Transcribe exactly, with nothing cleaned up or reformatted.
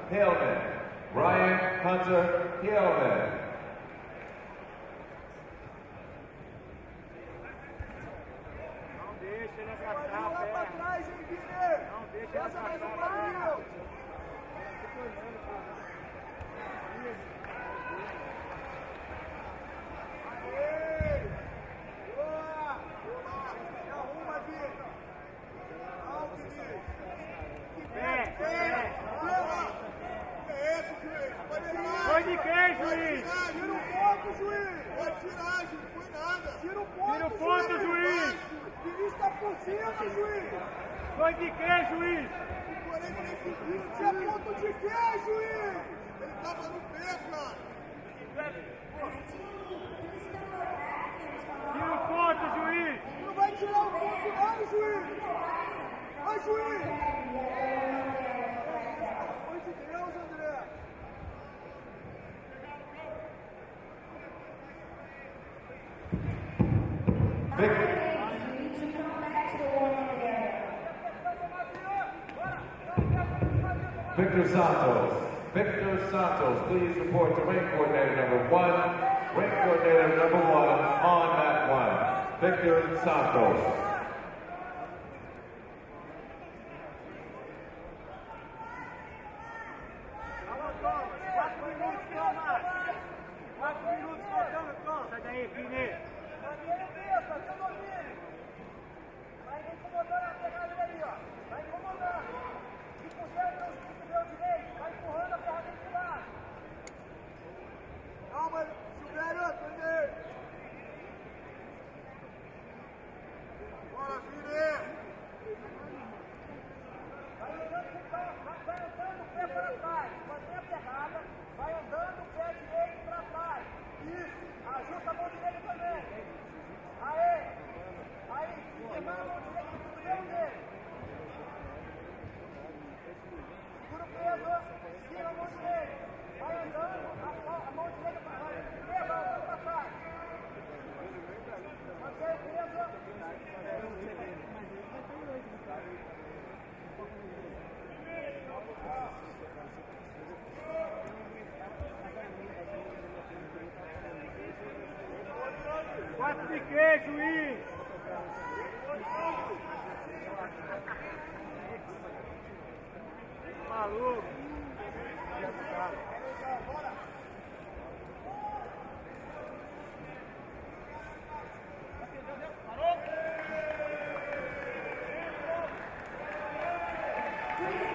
Haleman. Ryan Hunter Haleman. Foi de quem, juiz? Tira o ponto, juiz! Foi tiragem, não foi nada! Tira o ponto, Tira o ponto, juiz! O Vinícius tá por cima, juiz! Foi de quem, juiz? O quarenta e cinco tinha ponto de quê, juiz? Ele tava no pé, cara! Tira o ponto, juiz! Não vai tirar o ponto não, juiz! Vai, juiz! Pelo amor de Deus, André! Victor Santos. Victor Santos, please report to ring coordinator number one. Ring coordinator number one on mat one. Victor Santos. Quatro minutos, Thomas! Quatro minutos faltando, Thomas! Sai daí, Vini! Vai incomodando a pegada ali, ó. Vai incomodando. Se puser o meu direito, vai empurrando a ferramenta de lado. Calma, Silvério, André! Bora, Vini! Vai andando, vai, vai andando o pé para trás. Mantém a pegada. Vai andando o pé direito para trás. Isso. Ajusta a mão direita também. Aê. Aí, intervalo a mão direita no cotovelo dele. Segura o peso. Tira a mão direita. Vai andando a, a mão direita para trás. Pega a mão para trás. Mantém o peso. Quatro de quê, juiz? Maluco! Parou!